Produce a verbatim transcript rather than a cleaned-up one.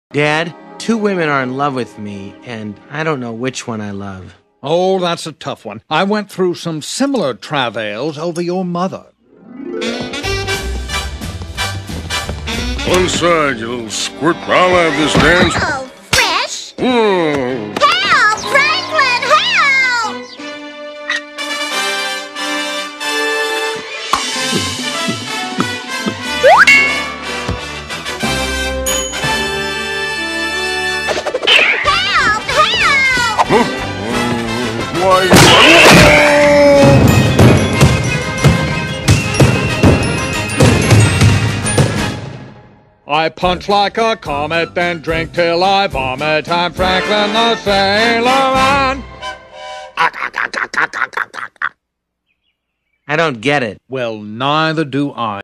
Dad, two women are in love with me, and I don't know which one I love. Oh, that's a tough one. I went through some similar travails over your mother. One side, you little squirt. I'll have this dance. Oh, Fresh! Mm. Help! Franklin, help! Help! Help! Huh? Why? I punch like a comet, then drink till I vomit. I'm Franklin the Sailor Man. I don't get it. Well, neither do I.